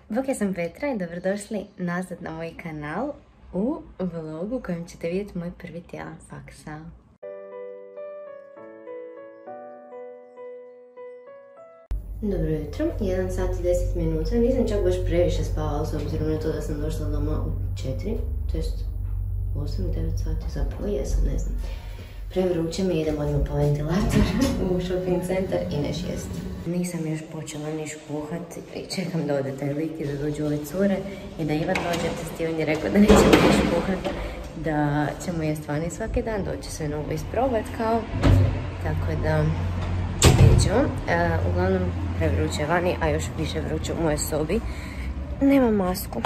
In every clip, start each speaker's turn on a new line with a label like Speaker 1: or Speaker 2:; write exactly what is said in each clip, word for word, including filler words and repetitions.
Speaker 1: Bok, ja sam Petra i dobrodošli nazad na moj kanal u vlogu u kojem ćete vidjeti moj prvi tjedan faksa. Dobro jutro, jedan sat i deset minuta, nisam čak baš previše spavala s obzirom na to da sam došla doma u četiri, to jest osam devet sati, zapravo jesam, ne znam. Prevruće mi, idem odmah po ventilator u shopping centar i neš jest. Nisam još počela niš kuhat i čekam da ode taj lik i da dođu ove cure i da Ivan dođe, Steven je rekao da nećemo niš kuhat, da ćemo jest vani svaki dan, doći sve novo isprobat kao, tako da vidjet ćemo. E, uglavnom prevruće vani, a još više vruće u mojoj sobi. Nemam masku.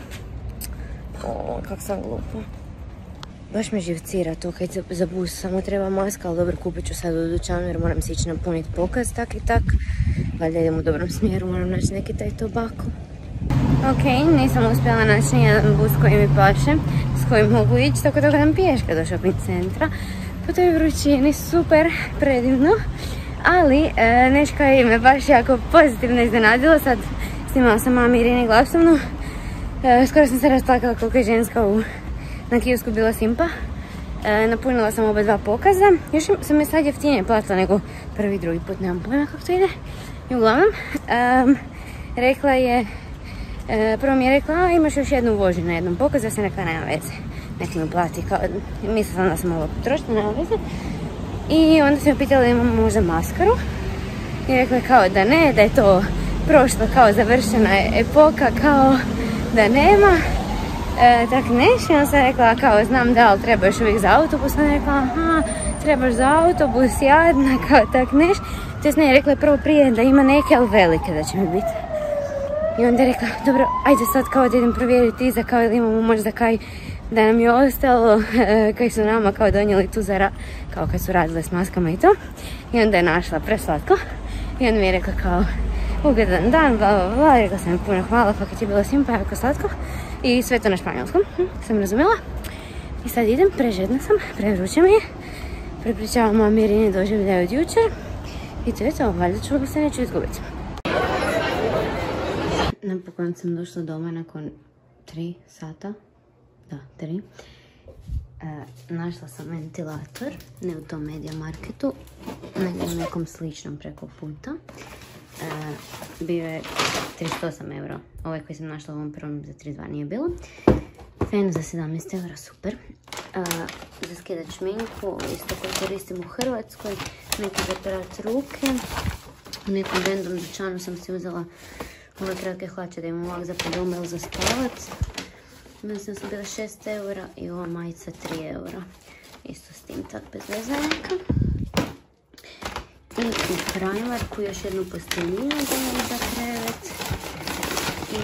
Speaker 1: O, kak sam glupa. Baš me živcira to kad za bus samo treba maska, ali dobro, kupit ću sad u dućanu jer moram si ići napuniti pokaz tak i tak. Valjda idem u dobrom smjeru, moram naći neki taj tobako. Ok, nisam uspjela naći nijedan bus koji mi paše, s kojim mogu ići, tako da gledam pješke do shopping centra. Po toj vrućini, super, predivno. Ali e, nešto je me baš jako pozitivno iznenadilo. Sad snimala sam mami Irini glasovnu. E, skoro sam se rasplakala koliko je ženska u, na kiosku bila simpa. E, napunila sam oba dva pokaza. Još sam je sad jeftinije platila nego prvi drugi put, nemam pojma kako to ide. I uglavnom, e, rekla je, e, prvo mi je rekla, a imaš još jednu vožnju na jednom pokazu, ja sam rekla nema veze. Neki mi plati, kao, mislila sam da sam ovo potrošila, nema veze. I onda sam pitala da imam možda maskaru. I rekla je kao da ne, da je to prošla kao završena epoka, kao da nema. E, tak neš, i onda sam rekla kao znam da, ali treba još uvijek za autobus. Onda je rekla aha, trebaš za autobus, jadna, kao tak neš. To jest ne, rekla je prvo prije da ima neke, ali velike da će mi biti. I onda je rekla, dobro, ajde sad kao da idem provjeriti iza, kao da imamo možda kaj da nam je ostalo, e, kaj su nama kao donijeli tu za, kao kad su radile s maskama i to. I onda je našla preslatko. I onda mi je rekla kao, ugodan dan, bla bla bla, rekla sam mi puno hvala, fakat je bilo simpa, jako slatko. I sve to na španjolskom, hm, sam razumjela. I sad idem, prežedna sam, prevruće mi je. Prepričavam mami Irini doživljaj od jučer. I to je to, valjda ću se neću izgubiti. Napokon sam došla doma nakon tri sata. Da, tri. E, našla sam ventilator, ne u tom Media Marketu, nego u nekom sličnom preko puta. E, bio je trideset osam eura. Ovaj koji sam našla u ovom prvom za trideset dva nije bilo. Fen za sedamnaest eura, super. E, za skidat šminku, isto koji koristim u Hrvatskoj. Neki za perat ruke. U nekom random dućanu sam si uzela ove kratke hlače da imam ovak za pod doma ili za spavac. Mislim da su bila šest eura i ova majica tri eura. Isto s tim tak bez veze neka. I u Primarku još jednu posteljinu za krevet. I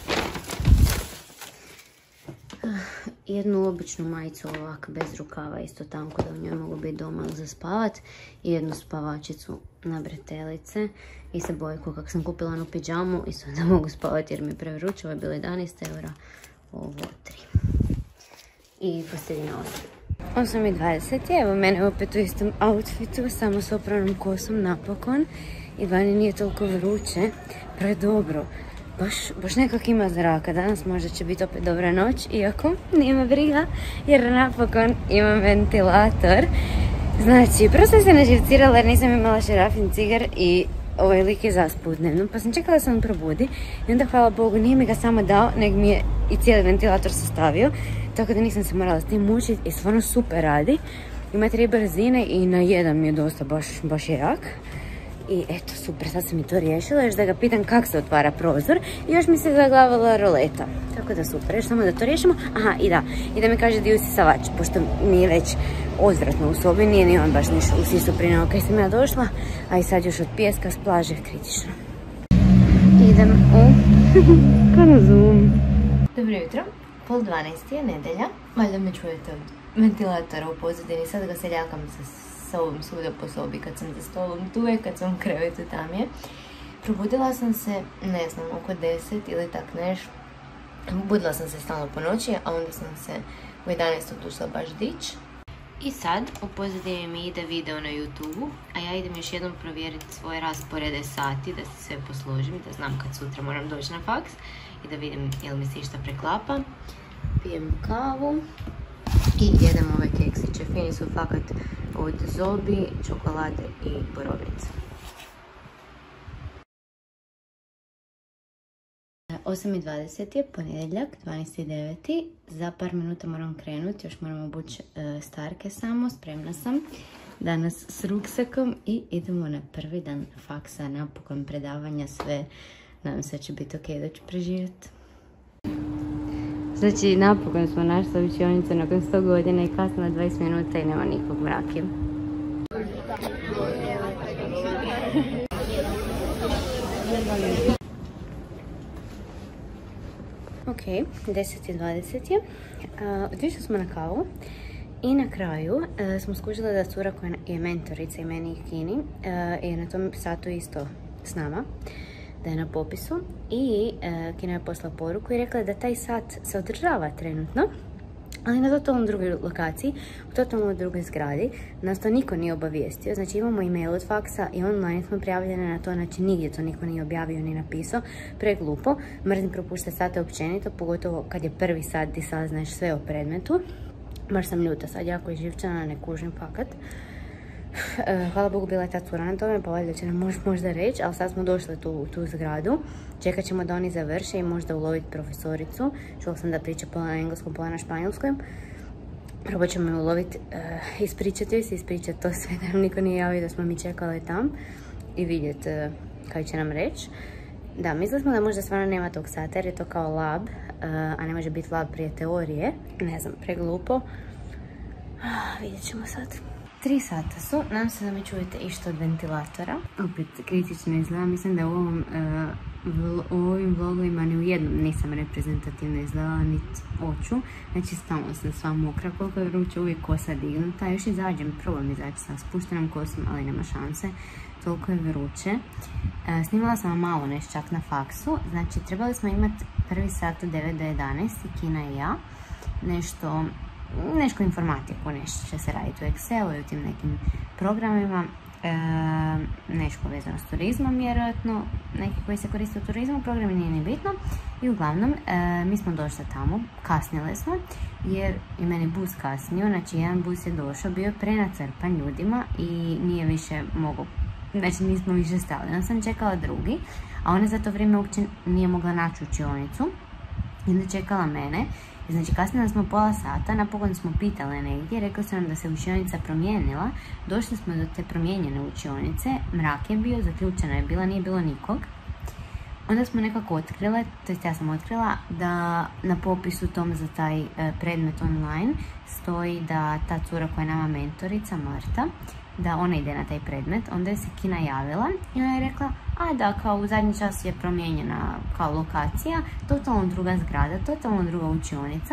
Speaker 1: jednu običnu majicu ovak bez rukava, isto tanko da u njoj mogu biti doma za spavat. I jednu spavačicu na bretelice. I sa bojku kako sam kupila onu pidžamu, isto da mogu spavati jer mi je prevruće, ovo je bilo jedanaest eura. Ovo tri. I posteljina osam. osam i dvadeset, evo mene opet u istom outfitu, samo s opranom kosom napokon. I vani nije toliko vruće, predobro. Baš, baš nekak ima zraka, danas možda će biti opet dobra noć, iako nije me briga, jer napokon imam ventilator. Znači, prvo sam se naživcirala jer nisam imala šerafin cigar i ovaj lik je zaspao dnevno, pa sam čekala da se on probudi i onda hvala Bogu nije mi ga samo dao, nego mi je i cijeli ventilator sastavio, tako da nisam se morala s tim mučiti i stvarno super radi. Ima tri brzine i na jedan mi je dosta, baš, baš je jak. I eto, super, sad sam i to riješila, još da ga pitam kako se otvara prozor i još mi se zaglavala roleta. Tako da super, još samo da to riješimo. Aha, i da, i da mi kaže di usisavač, pošto nije već odvratno u sobi, nije ni on baš niš usisu prije nego kaj sam ja došla, a i sad još od pijeska s plaže, kritično. Idem u konzum. Dobro jutro, pol dvanaest je nedelja, valjda me čujete od ventilatora u pozadini, sad ga seljakam sa sobom svuda po sobi, kad sam za stolom tu je, kad sam u krevetu tam je. Probudila sam se, ne znam, oko deset ili tak neš. Budila sam se stalno po noći, a onda sam se u jedanaest otušla baš dić. I sad u pozadini mi ide video na YouTube-u, a ja idem još jednom provjeriti svoje rasporede sati, da se sve posložim, da znam kad sutra moram doći na faks. i da vidim jel mi se išta preklapa. Pijem kavu i jedem ove keksiće. Fini su fakat od Zobi, čokolade i borovnice. osam i dvadeset je ponedjeljak, dvanaesti deveti Za par minuta moram krenuti, još moram obući e, starke samo, spremna sam. Danas s ruksakom i idemo na prvi dan faksa, napokon predavanja, sve. Nadam se da će biti ok, da ću preživjeti. Znači, napokon smo našli učionicu nakon sto godina i kasno na dvadeset minuta i nema nikog mrake. Ok, deset i dvadeset je. Uh, otišli smo na kavu i na kraju uh, smo skužili da cura koja je mentorica i meni i Kini uh, je na tom satu isto s nama, da je na popisu i uh, Kina je poslala poruku i rekla da taj sat se održava trenutno, ali na totalno drugoj lokaciji, u totalno drugoj zgradi. Nas to niko nije obavijestio, znači imamo e-mail od faksa i online smo prijavljene na to, znači nigdje to niko nije objavio ni napisao. Preglupo, mrzim propuštati sate općenito, pogotovo kad je prvi sat gdje saznaš sve o predmetu. Baš sam ljuta sad, jako je živčana, ne kužim fakat. Hvala Bogu, bila je ta cura na tome, pa valjda će nam mož, možda reći, ali sad smo došli tu, u tu zgradu. Čekat ćemo da oni završe i možda uloviti profesoricu. Čula sam da priča pola na engleskom, pola na španjolskom. Probat ćemo je uloviti, uh, ispričati joj se, ispričati to sve, da nam niko nije javio da smo mi čekali tam i vidjeti uh, kaj će nam reći. Da, mislili smo da možda stvarno nema tog sata jer je to kao lab, uh, a ne može biti lab prije teorije. Ne znam, preglupo. Uh, vidjet ćemo sad. Tri sata su, nadam se da mi čujete išto od ventilatora. Opet kritično izgleda, mislim da u ovom, uh, u ovim vlogovima ni u jednom nisam reprezentativno izgledala niti oču. Znači stalno sam sva mokra, koliko je vruće, uvijek kosa dignuta. Još izađem, probam izaći sa spuštenom kosom, ali nema šanse. Toliko je vruće. Uh, snimala sam vam malo nešto čak na faksu. Znači trebali smo imati prvi sat od devet do jedanaest, Kina i ja. Nešto... Nešto informatiku, nešto će se raditi u Excelu i u tim nekim programima, e, nešto vezano s turizmom vjerojatno, neki koji se koriste u turizmu, programi nije ni bitno. I uglavnom, e, mi smo došli tamo, kasnile smo, jer je meni bus kasnio, znači jedan bus je došao, bio prenatrpan ljudima i nije više mogao, znači nismo više stali. Onda sam čekala drugi, a ona za to vrijeme uopće nije mogla naći učionicu i onda čekala mene. Znači kasnije smo pola sata, napokon smo pitale negdje, rekli su nam da se učionica promijenila, došli smo do te promijenjene učionice, mrak je bio, zaključena je bila, nije bilo nikog. Onda smo nekako otkrile, to jest ja sam otkrila, da na popisu tom za taj predmet online stoji da ta cura koja je nama mentorica, Marta, da ona ide na taj predmet. Onda je se Kina javila i ona je rekla, a da, kao u zadnji čas je promijenjena kao lokacija, totalno druga zgrada, totalno druga učionica.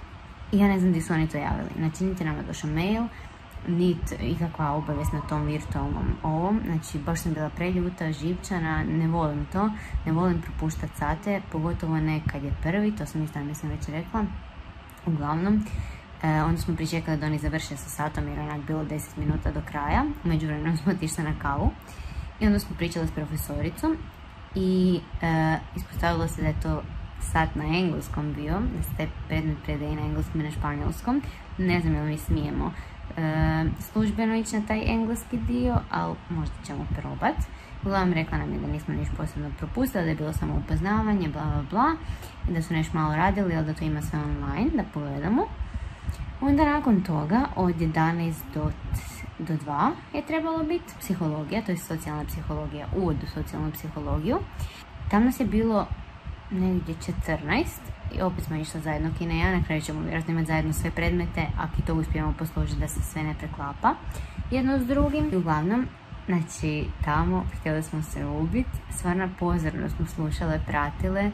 Speaker 1: I ja ne znam gdje su oni to javili. Znači, niti nama došao mail, niti ikakva obavijest na tom virtualnom ovom. Znači, baš sam bila preljuta, živčana, ne volim to, ne volim propuštati sate, pogotovo ne kad je prvi, to sam isto mislim već rekla. Uglavnom, E, onda smo pričekali da oni završe sa satom jer je onak bilo deset minuta do kraja. U međuvremenu smo otišli na kavu i onda smo pričali s profesoricom i e, ispostavilo se da je to sat na engleskom bio, da se taj predmet predaje na engleskom i na španjolskom. Ne znam jel mi smijemo e, službeno ići na taj engleski dio, ali možda ćemo probat. Uglavnom rekla nam je da nismo niš posebno propustili, da je bilo samo upoznavanje, bla bla bla, i da su nešto malo radili, ali da to ima sve online, da pogledamo. Onda nakon toga od jedanaest do dva je trebalo biti psihologija, to je socijalna psihologija, uvod u socijalnu psihologiju. Tam nas je bilo negdje četrnaest i opet smo išli zajedno Kina i ja, na kraju ćemo vjerojatno imati zajedno sve predmete, ako i to uspijemo posložiti da se sve ne preklapa jedno s drugim. I uglavnom, znači tamo htjeli smo se ubiti, stvarno pozorno smo slušale, pratile,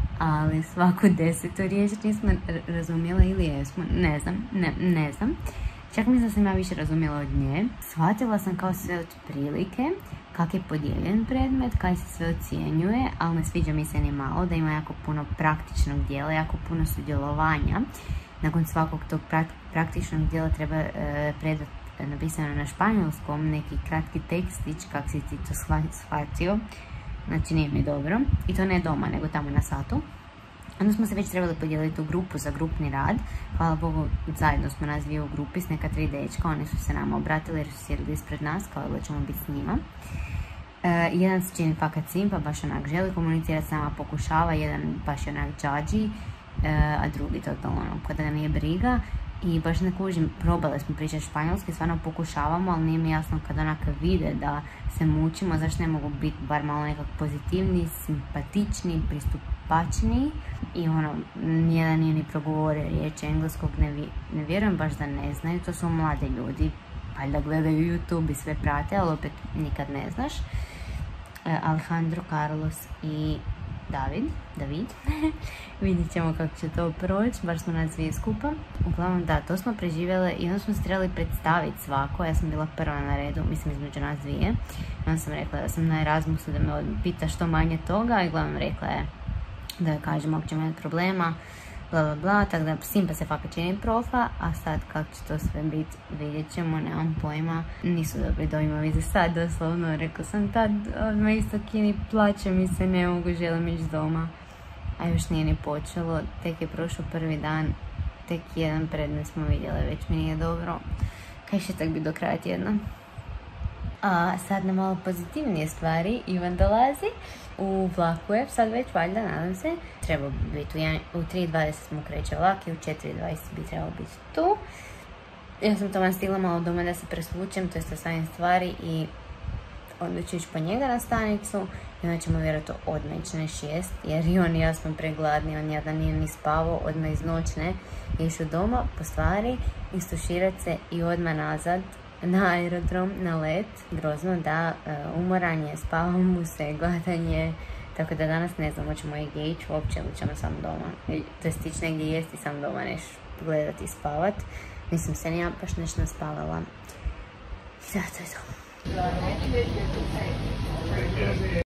Speaker 1: ali svaku desetu riječ nismo razumjela ili jesmo, ne znam, ne, ne znam. Čak mislim da sam ja više razumjela od nje. Shvatila sam kao sve od prilike, kak je podijeljen predmet, kaj se sve ocjenjuje, ali ne sviđa mi se ni malo da ima jako puno praktičnog dijela, jako puno sudjelovanja. Nakon svakog tog praktičnog dijela treba e, predati napisano na španjolskom neki kratki tekstić, kak si ti to shvatio. Znači nije mi dobro. I to ne doma, nego tamo na satu.
Speaker 2: Onda smo se već trebali podijeliti u grupu za grupni rad. Hvala Bogu, zajedno smo nas dvije u grupi s neka tri dečka. Oni su se nama obratili jer su sjedili ispred nas, kao da ćemo biti s njima. E, jedan se čini fakat simpa, baš onak želi komunicirati s nama, pokušava. Jedan baš onak džadži, e, a drugi totalno ono, kada ga nije briga. I baš ne kužim, probali smo pričati španjolski, stvarno pokušavamo, ali nije mi jasno kada onak vide da se mučimo, zašto ne mogu biti bar malo nekak pozitivni, simpatični, pristupačni. I ono, nijedan nije ni progovorio riječ engleskog, ne, vi, ne vjerujem baš da ne znaju, to su mlade ljudi, valjda gledaju YouTube i sve prate, ali opet nikad ne znaš. E, Alejandro, Carlos i David, David. Vidjet ćemo kako će to proći, baš smo nas dvije skupa. Uglavnom da, to smo preživjeli i onda smo se trebali predstaviti svako. Ja sam bila prva na redu, mislim između nas dvije. Onda sam rekla da sam na Erasmusu, da me pita što manje toga i uglavnom rekla je da joj kažem ako ćemo imati problema, bla bla bla, tako da simpa se fakat čini profa, a sad kako će to sve biti vidjet ćemo, nemam pojma. Nisu dobri dojmovi za sad, doslovno, rekao sam tad, odmah isto kini, plaće mi se, ne mogu, želim ići doma. A još nije ni počelo, tek je prošao prvi dan, tek jedan predmet smo vidjeli, već mi nije dobro. Kaj će tak biti do kraja tjedna? A sad na malo pozitivnije stvari, Ivan dolazi, u vlaku je, sad već valjda, nadam se, treba biti u, u tri i dvadeset smo kreće vlak i u četiri i dvadeset bi trebalo biti tu. Ja sam tamo stigla malo doma da se presvučem, to je stavim stvari i onda ću ići po njega na stanicu i onda ćemo vjerojatno odmah ići na šest, jer i on i ja smo pregladni, on jadan nije ni spavao, odmah iz noćne išao doma po stvari, istuširati se i odmah nazad na aerodrom, na let. Grozno da, umoran je, spavao mu se, gladan je, tako da danas ne znam, hoćemo i gdje ići uopće ili ćemo sam doma. To je stići negdje jesti, sam doma neš gledati i spavat. Nisam se ni ja baš nešto naspavala. I da, to je to.